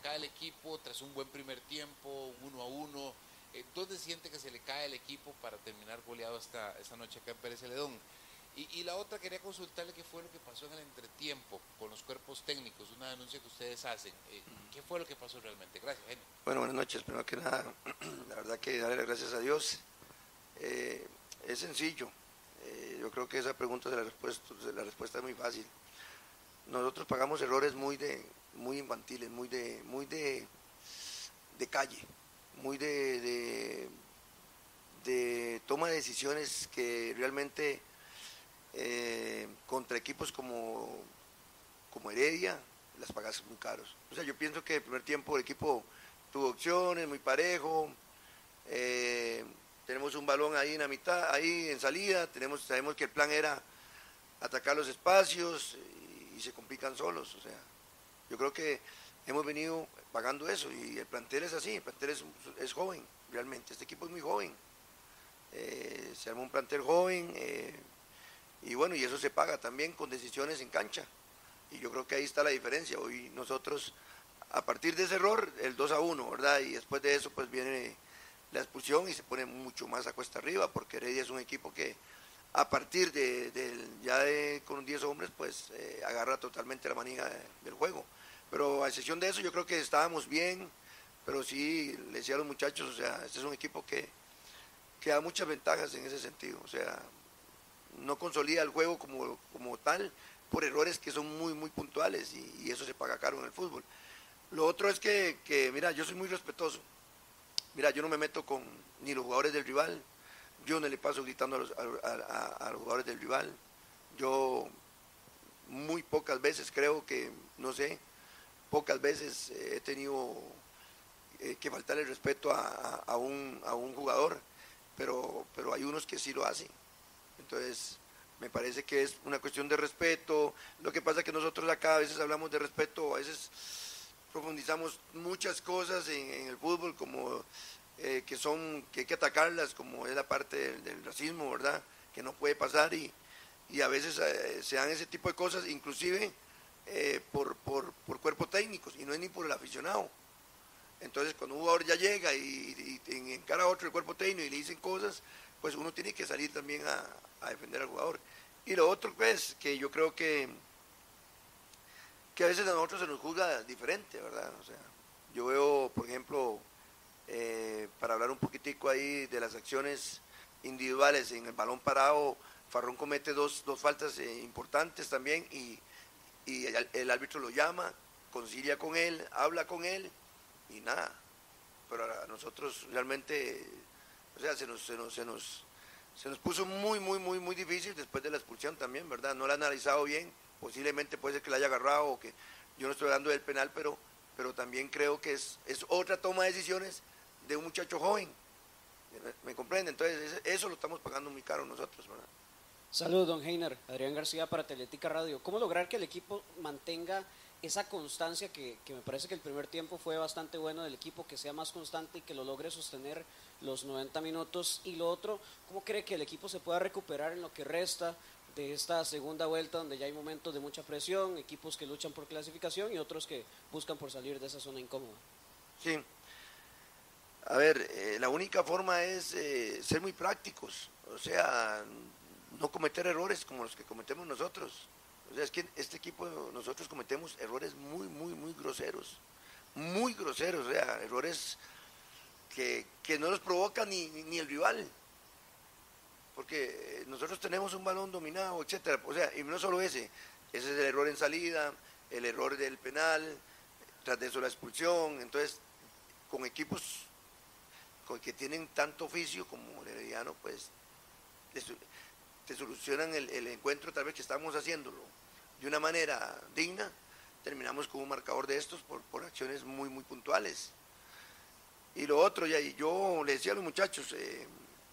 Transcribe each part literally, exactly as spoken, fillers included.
cae el equipo tras un buen primer tiempo, uno a uno. Eh, ¿Dónde siente que se le cae el equipo para terminar goleado esta, esta noche acá en Pérez Celedón? Y, y la otra, quería consultarle qué fue lo que pasó en el entretiempo con los cuerpos técnicos, una denuncia que ustedes hacen. Eh, ¿Qué fue lo que pasó realmente? Gracias, Genio. Bueno, buenas noches. Primero que nada, la verdad que darle las gracias a Dios. Eh, es sencillo. Eh, yo creo que esa pregunta de la respuesta, de la respuesta es muy fácil. Nosotros pagamos errores muy de, muy infantiles, muy de, muy de, de calle, muy de, de, de toma de decisiones que realmente eh, contra equipos como, como Heredia las pagas muy caros. O sea, yo pienso que el primer tiempo el equipo tuvo opciones, muy parejo. Eh, tenemos un balón ahí en la mitad, ahí en salida, tenemos, sabemos que el plan era atacar los espacios y, y se complican solos. O sea, yo creo que hemos venido pagando eso y el plantel es así, el plantel es, es joven, realmente, este equipo es muy joven. Eh, se armó un plantel joven eh, y bueno, y eso se paga también con decisiones en cancha. Y yo creo que ahí está la diferencia. Hoy nosotros, a partir de ese error, el dos a uno, ¿verdad? Y después de eso, pues viene la expulsión y se pone mucho más a cuesta arriba, porque Heredia es un equipo que a partir de, de ya de, con diez hombres, pues eh, agarra totalmente la manija de, del juego. Pero a excepción de eso, yo creo que estábamos bien, pero sí, le decía a los muchachos, o sea, este es un equipo que, que da muchas ventajas en ese sentido, o sea, no consolida el juego como, como tal, por errores que son muy, muy puntuales y, y eso se paga caro en el fútbol. Lo otro es que, que, mira, yo soy muy respetuoso. Mira, yo no me meto con ni los jugadores del rival, yo no le paso gritando a los, a, a, a los jugadores del rival. Yo muy pocas veces creo que, no sé, pocas veces eh, he tenido eh, que faltarle el respeto a, a, a, un, a un jugador, pero, pero hay unos que sí lo hacen. Entonces, me parece que es una cuestión de respeto. Lo que pasa es que nosotros acá a veces hablamos de respeto, a veces profundizamos muchas cosas en, en el fútbol, como eh, que son, que hay que atacarlas, como es la parte del, del racismo, ¿verdad? Que no puede pasar y, y a veces eh, se dan ese tipo de cosas, inclusive eh, por, por, por cuerpos técnicos, y no es ni por el aficionado. Entonces, cuando un jugador ya llega y, y, y encara a otro el cuerpo técnico y le dicen cosas, pues uno tiene que salir también a, a defender al jugador. Y lo otro, pues, que yo creo que, que a veces a nosotros se nos juzga diferente, ¿verdad? O sea, yo veo, por ejemplo, eh, para hablar un poquitico ahí de las acciones individuales en el balón parado, Farrón comete dos, dos faltas eh, importantes también y, y el, el árbitro lo llama, concilia con él, habla con él y nada. Pero a nosotros realmente, o sea, se nos, se nos, se nos, se nos puso muy, muy, muy, muy difícil después de la expulsión también, ¿verdad? No la ha analizado bien, posiblemente puede ser que la haya agarrado o que yo no estoy dando del penal, pero, pero también creo que es, es otra toma de decisiones de un muchacho joven. ¿Me comprende? Entonces eso lo estamos pagando muy caro nosotros, ¿verdad? Saludos, don Heiner. Adrián García para Teletica Radio. ¿Cómo lograr que el equipo mantenga esa constancia que, que me parece que el primer tiempo fue bastante bueno del equipo, que sea más constante y que lo logre sostener los noventa minutos? Y lo otro, ¿cómo cree que el equipo se pueda recuperar en lo que resta de esta segunda vuelta, donde ya hay momentos de mucha presión, equipos que luchan por clasificación y otros que buscan por salir de esa zona incómoda? Sí. A ver, eh, la única forma es eh, ser muy prácticos, o sea, no cometer errores como los que cometemos nosotros. O sea, es que este equipo nosotros cometemos errores muy, muy, muy groseros, muy groseros, o sea, errores que, que no los provoca ni, ni, ni el rival, porque nosotros tenemos un balón dominado, etcétera. O sea, y no solo ese, ese es el error en salida, el error del penal, tras de eso la expulsión. Entonces, con equipos con que tienen tanto oficio como el Herediano, pues te solucionan el, el encuentro tal vez que estamos haciéndolo de una manera digna, terminamos con un marcador de estos por, por acciones muy, muy puntuales. Y lo otro, ya, yo le decía a los muchachos, eh,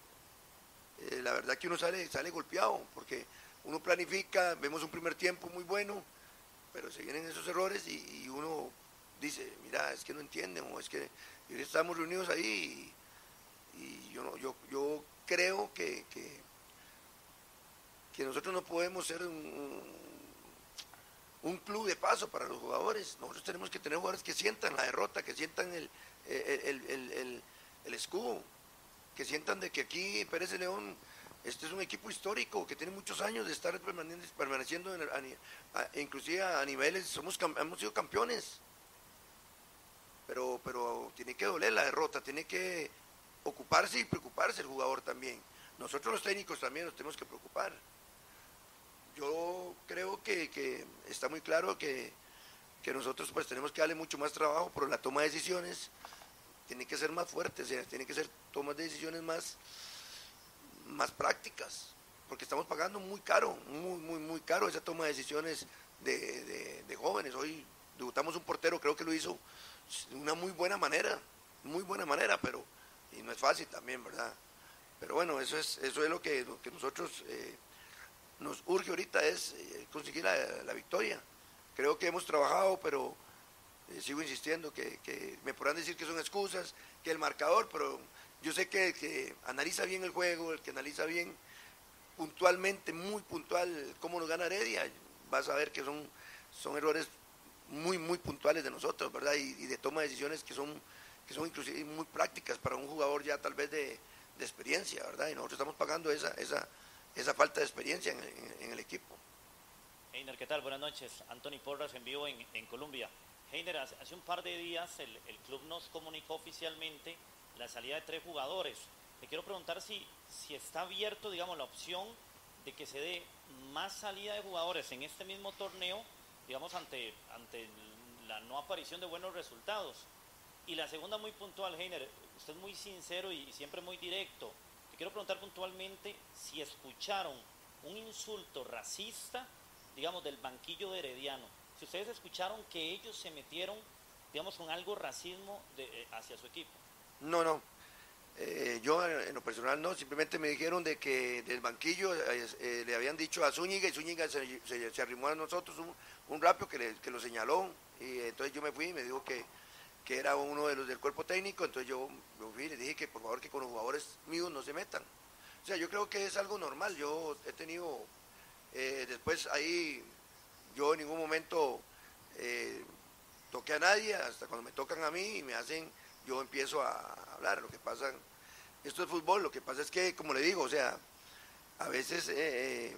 eh, la verdad que uno sale, sale golpeado, porque uno planifica, vemos un primer tiempo muy bueno, pero se vienen esos errores y, y uno dice, mira, es que no entienden, o es que estamos reunidos ahí y, y yo, no, yo, yo creo que, que, que nosotros no podemos ser un, un club de paso para los jugadores. Nosotros tenemos que tener jugadores que sientan la derrota, que sientan el, el, el, el, el, el escudo, que sientan de que aquí Pérez de León, este es un equipo histórico que tiene muchos años de estar permaneciendo, en el, a, a, inclusive a niveles, somos, hemos sido campeones, pero, pero tiene que doler la derrota, tiene que ocuparse y preocuparse el jugador también. Nosotros los técnicos también nos tenemos que preocupar. Yo creo que, que está muy claro que, que nosotros pues tenemos que darle mucho más trabajo, pero la toma de decisiones tiene que ser más fuerte, o sea, tiene que ser tomas de decisiones más, más prácticas, porque estamos pagando muy caro, muy, muy, muy caro esa toma de decisiones de, de, de jóvenes. Hoy debutamos un portero, creo que lo hizo de una muy buena manera, muy buena manera, pero y no es fácil también, ¿verdad? Pero bueno, eso es, eso es lo que, lo que nosotros... Eh, nos urge ahorita es eh, conseguir la, la victoria. Creo que hemos trabajado, pero eh, sigo insistiendo que, que me podrán decir que son excusas, que el marcador, pero yo sé que el que analiza bien el juego, el que analiza bien puntualmente, muy puntual cómo nos gana Heredia, vas a ver que son, son errores muy, muy puntuales de nosotros, ¿verdad? Y, y de toma de decisiones que son, que son inclusive muy prácticas para un jugador ya tal vez de, de experiencia, ¿verdad? Y nosotros estamos pagando esa... esa esa falta de experiencia en, en, en el equipo. Heiner, ¿qué tal? Buenas noches. Anthony Porras en vivo en, en Colombia. Heiner, hace, hace un par de días el, el club nos comunicó oficialmente la salida de tres jugadores. Te quiero preguntar si, si está abierto, digamos, la opción de que se dé más salida de jugadores en este mismo torneo, digamos, ante, ante la no aparición de buenos resultados. Y la segunda muy puntual, Heiner, usted es muy sincero y siempre muy directo. Te quiero preguntar puntualmente si escucharon un insulto racista, digamos, del banquillo de Herediano. Si ustedes escucharon que ellos se metieron, digamos, con algo racismo de, eh, hacia su equipo. No, no. Eh, yo en lo personal no, simplemente me dijeron de que del banquillo eh, eh, le habían dicho a Zúñiga y Zúñiga se, se, se arrimó a nosotros un, un rápido que, le, que lo señaló y entonces yo me fui y me dijo que que era uno de los del cuerpo técnico, entonces yo me fui y le dije que por favor que con los jugadores míos no se metan. O sea, yo creo que es algo normal, yo he tenido, eh, después ahí, yo en ningún momento eh, toqué a nadie, hasta cuando me tocan a mí y me hacen, yo empiezo a hablar, lo que pasa, esto es fútbol, lo que pasa es que, como le digo, o sea, a veces eh,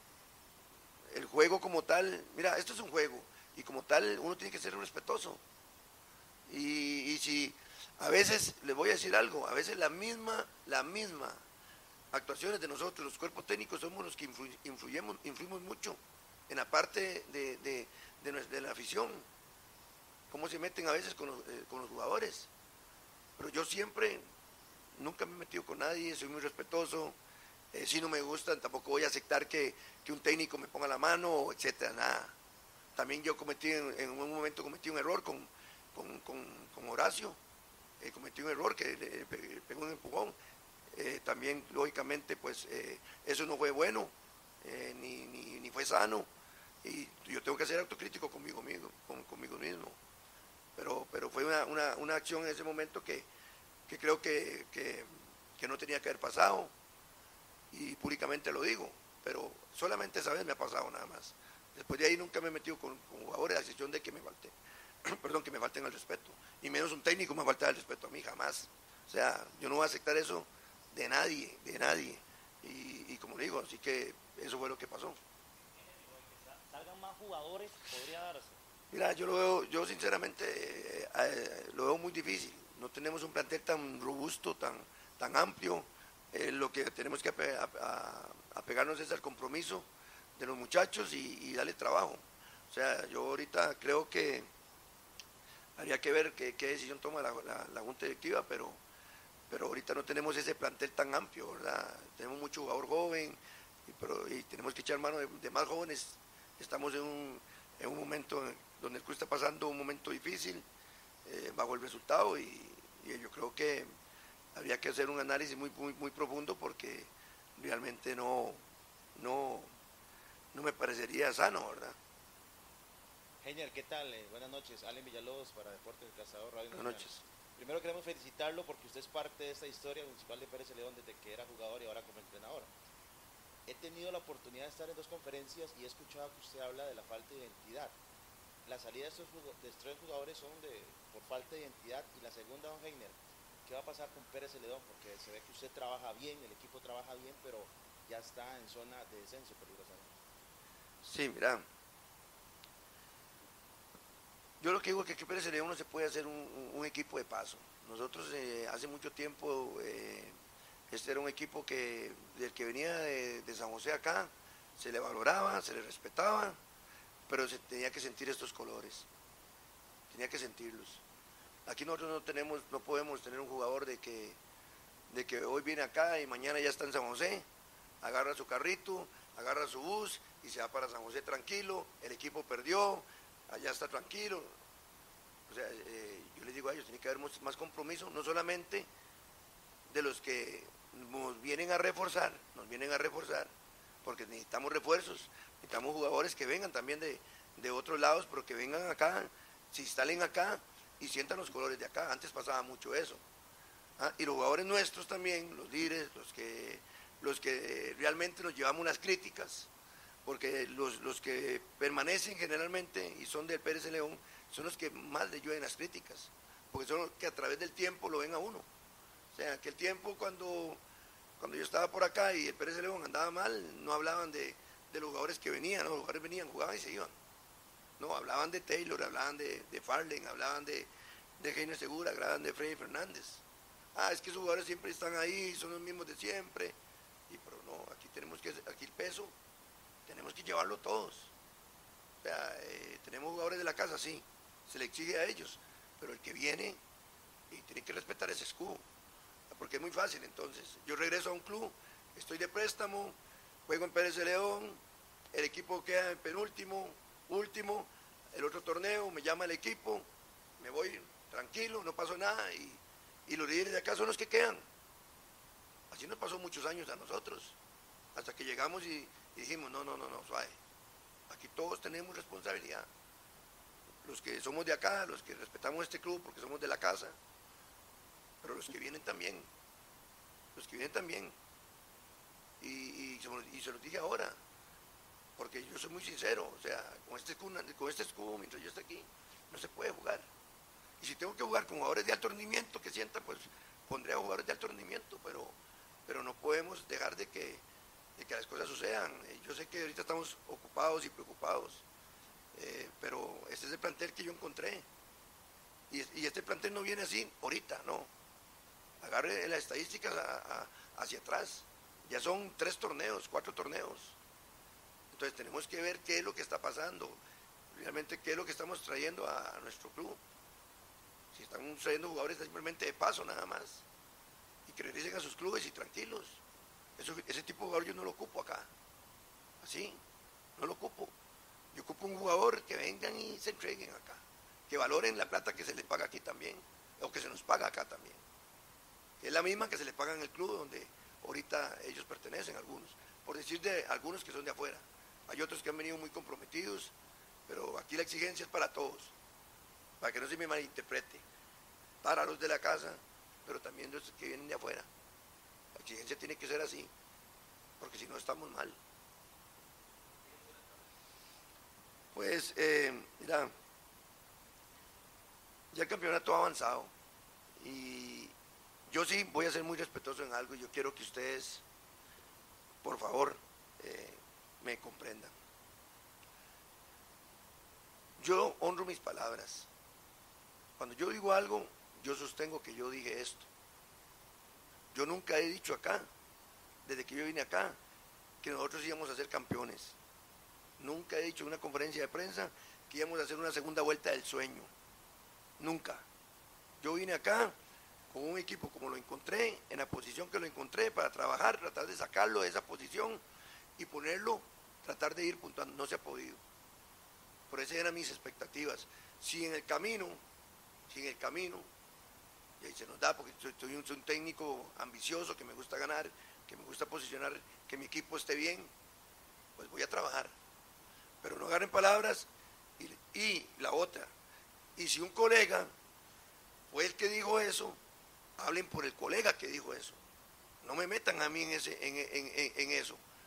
el juego como tal, mira, esto es un juego, y como tal uno tiene que ser respetuoso. Y, y si a veces, les voy a decir algo, a veces la misma, la misma actuaciones de nosotros, los cuerpos técnicos, somos los que influ, influyemos, influimos mucho en la parte de, de, de, de la afición, cómo se meten a veces con los, eh, con los jugadores. Pero yo siempre, nunca me he metido con nadie, soy muy respetuoso, eh, si no me gustan, tampoco voy a aceptar que, que un técnico me ponga la mano, etcétera, nada. También yo cometí, en, en un momento cometí un error con Con, con, con Horacio, eh, cometí un error que le pegó un empujón, eh, también lógicamente pues eh, eso no fue bueno, eh, ni, ni, ni fue sano, y yo tengo que ser autocrítico conmigo mismo, con, conmigo mismo, pero, pero fue una, una, una acción en ese momento que, que creo que, que, que no tenía que haber pasado, y públicamente lo digo, pero solamente esa vez me ha pasado nada más. Después de ahí nunca me he metido con, con jugadores, a excepción de que me falté. Perdón, que me falten el respeto, y menos un técnico me falta el respeto a mí, jamás. O sea, yo no voy a aceptar eso de nadie, de nadie, y, y como le digo, así que eso fue lo que pasó. ¿Salgan más jugadores? ¿Podría darse? Mira, yo lo veo, yo sinceramente eh, eh, lo veo muy difícil, no tenemos un plantel tan robusto, tan, tan amplio, eh, lo que tenemos que ape, a, a, apegarnos es al compromiso de los muchachos y, y darle trabajo. O sea, yo ahorita creo que habría que ver qué, qué decisión toma la, la, la Junta Directiva, pero, pero ahorita no tenemos ese plantel tan amplio, ¿verdad? Tenemos mucho jugador joven, y, pero, y tenemos que echar mano de, de más jóvenes. Estamos en un, en un momento donde el club está pasando un momento difícil, eh, bajo el resultado, y, y yo creo que habría que hacer un análisis muy, muy, muy profundo, porque realmente no, no, no me parecería sano, ¿verdad? Heiner, ¿qué tal? Eh, buenas noches, Allen Villalobos para Deportes del Cazador Radio Buenas Nacional. noches. Primero queremos felicitarlo porque usted es parte de esta historia municipal de Pérez León desde que era jugador y ahora como entrenador. he tenido la oportunidad de estar en dos conferencias y he escuchado que usted habla de la falta de identidad. La salida de estos, de estos tres jugadores son de, por falta de identidad. Y la segunda, don Heiner, ¿qué va a pasar con Pérez Celedón? Porque se ve que usted trabaja bien, el equipo trabaja bien, pero ya está en zona de descenso peligrosamente. Sí, mira, yo lo que digo es que aquí Pérez Celedón no se puede hacer un, un, un equipo de paso. Nosotros eh, hace mucho tiempo, eh, este era un equipo que del que venía de, de San José acá, se le valoraba, se le respetaba, pero se tenía que sentir estos colores, tenía que sentirlos. Aquí nosotros no tenemos, no podemos tener un jugador de que, de que hoy viene acá y mañana ya está en San José, agarra su carrito, agarra su bus y se va para San José tranquilo, el equipo perdió, allá está tranquilo. O sea, eh, yo les digo a ellos, tiene que haber más compromiso, no solamente de los que nos vienen a reforzar, nos vienen a reforzar, porque necesitamos refuerzos, necesitamos jugadores que vengan también de, de otros lados, pero que vengan acá, se instalen acá y sientan los colores de acá. Antes pasaba mucho eso. ¿Ah? Y los jugadores nuestros también, los líderes, los que, los que realmente nos llevamos las críticas, porque los, los que permanecen generalmente y son del Pérez Celedón, son los que más le llueven las críticas, porque son los que a través del tiempo lo ven a uno. O sea, aquel tiempo cuando, cuando yo estaba por acá y el Pérez Celedón andaba mal, no hablaban de, de los jugadores que venían, ¿no? Los jugadores venían, jugaban y se iban. No, hablaban de Taylor, hablaban de, de Farlen, hablaban de, de Heiner Segura, hablaban de Freddy Fernández. Ah, es que esos jugadores siempre están ahí, son los mismos de siempre. Y pero no, aquí tenemos que, aquí el peso, tenemos que llevarlo todos. O sea, eh, tenemos jugadores de la casa, sí, se le exige a ellos, pero el que viene y tiene que respetar ese escudo, porque es muy fácil. Entonces, yo regreso a un club, estoy de préstamo, juego en Pérez Celedón, el equipo queda en penúltimo, último, el otro torneo, me llama el equipo, me voy tranquilo, no pasó nada, y, y los líderes de acá son los que quedan. Así nos pasó muchos años a nosotros, hasta que llegamos y, y dijimos, no, no, no, no, suave, aquí todos tenemos responsabilidad, los que somos de acá, los que respetamos este club porque somos de la casa, pero los que vienen también, los que vienen también, y, y, y se los dije ahora, porque yo soy muy sincero, o sea, con este escudo, con este escudo mientras yo esté aquí, no se puede jugar. Y si tengo que jugar con jugadores de alto rendimiento que sientan, pues pondré a jugadores de alto rendimiento, pero, pero no podemos dejar de que, de que las cosas sucedan. Yo sé que ahorita estamos ocupados y preocupados, eh, pero este es el plantel que yo encontré. Y, y este plantel no viene así ahorita, no. Agarre las estadísticas a, a, hacia atrás. Ya son tres torneos, cuatro torneos. Entonces tenemos que ver qué es lo que está pasando, realmente qué es lo que estamos trayendo a, a nuestro club. Si están trayendo jugadores simplemente de paso nada más, y que regresen a sus clubes y tranquilos. Eso, ese tipo de jugador yo no lo ocupo acá, así, no lo ocupo. Yo ocupo un jugador que vengan y se entreguen acá, que valoren la plata que se les paga aquí también, o que se nos paga acá también. Que es la misma que se les paga en el club donde ahorita ellos pertenecen, algunos, por decir de algunos que son de afuera. Hay otros que han venido muy comprometidos, pero aquí la exigencia es para todos, para que no se me malinterprete, para los de la casa, pero también los que vienen de afuera. La exigencia tiene que ser así, porque si no estamos mal. Pues, eh, mira, ya el campeonato ha avanzado, y yo sí voy a ser muy respetuoso en algo, y yo quiero que ustedes, por favor, eh, me comprendan. Yo honro mis palabras. Cuando yo digo algo, yo sostengo que yo dije esto. Yo nunca he dicho acá, desde que yo vine acá, que nosotros íbamos a ser campeones. Nunca he dicho en una conferencia de prensa que íbamos a hacer una segunda vuelta del sueño. Nunca. Yo vine acá con un equipo como lo encontré, en la posición que lo encontré, para trabajar, tratar de sacarlo de esa posición y ponerlo, tratar de ir puntuando. No se ha podido. Por eso eran mis expectativas. Si en el camino, si en el camino, y ahí se nos da, porque soy, soy, un, soy un técnico ambicioso, que me gusta ganar, que me gusta posicionar, que mi equipo esté bien, pues voy a trabajar. Pero no agarren palabras. Y, y la otra, y si un colega fue el que dijo eso, hablen por el colega que dijo eso. No me metan a mí en, ese, en, en, en, en eso,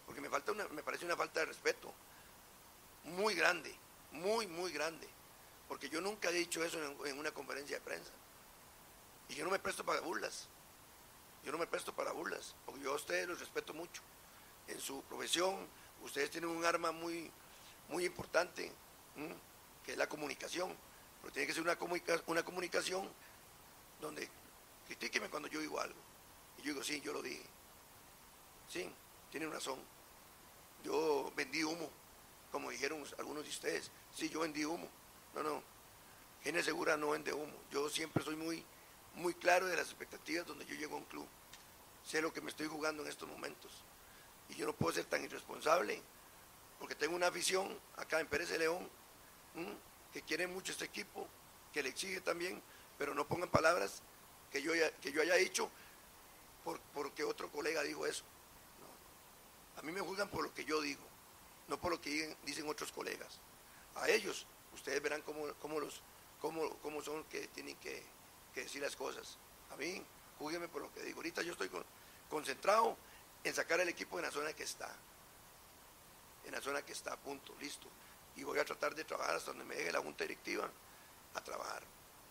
porque me, falta una, me parece una falta de respeto muy grande, muy, muy grande, porque yo nunca he dicho eso en, en una conferencia de prensa, y yo no me presto para burlas, yo no me presto para burlas, porque yo a ustedes los respeto mucho, en su profesión, ustedes tienen un arma muy, muy importante, ¿m? que es la comunicación, pero tiene que ser una, comunica, una comunicación donde critíqueme cuando yo digo algo, y yo digo, sí, yo lo dije, sí, tienen razón, yo vendí humo, como dijeron algunos de ustedes, sí, yo vendí humo, no, no, Gene Segura no vende humo, yo siempre soy muy, muy claro de las expectativas donde yo llego a un club, sé lo que me estoy jugando en estos momentos, y yo no puedo ser tan irresponsable, porque tengo una afición acá en Pérez de León, ¿m? que quiere mucho este equipo, que le exige también, pero no pongan palabras que yo, haya, que yo haya dicho por, porque otro colega dijo eso. No. A mí me juzgan por lo que yo digo, no por lo que dicen, dicen otros colegas. A ellos, ustedes verán cómo, cómo, los, cómo, cómo son que tienen que, que decir las cosas. A mí, júguenme por lo que digo. Ahorita yo estoy con, concentrado en sacar el equipo en la zona que está. En la zona que está, punto, listo. Y voy a tratar de trabajar hasta donde me deje la junta directiva a trabajar.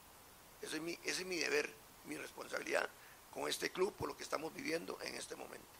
Ese es mi, ese es mi deber, mi responsabilidad con este club por lo que estamos viviendo en este momento.